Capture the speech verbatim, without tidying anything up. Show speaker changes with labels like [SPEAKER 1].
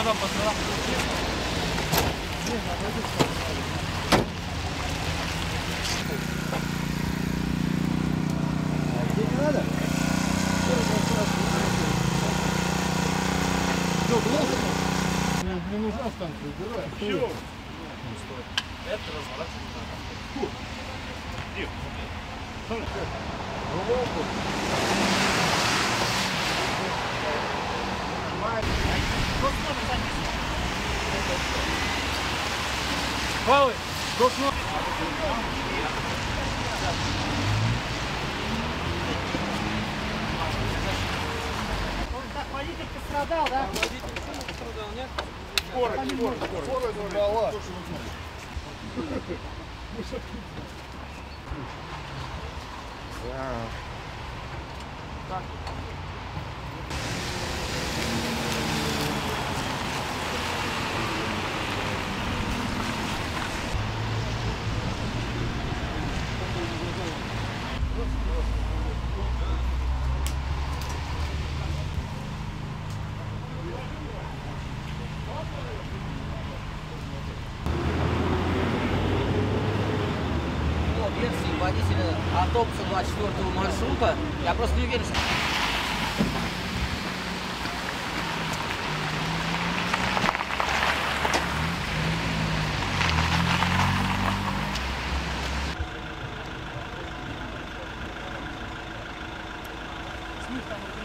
[SPEAKER 1] потом посылал.
[SPEAKER 2] Тебе не надо? Что, плохо? Мне нужна станция, убирай.
[SPEAKER 1] Все. Это разворачивать надо. Где? Павел, досну.
[SPEAKER 3] Так, водитель пострадал, да?
[SPEAKER 2] Водитель пострадал, нет? Скорость, скорость, скорость. Скорость забрала.
[SPEAKER 1] Так.
[SPEAKER 4] Версии водителя автобуса двадцать четвёртого маршрута. Я просто не уверен, что...
[SPEAKER 3] С них там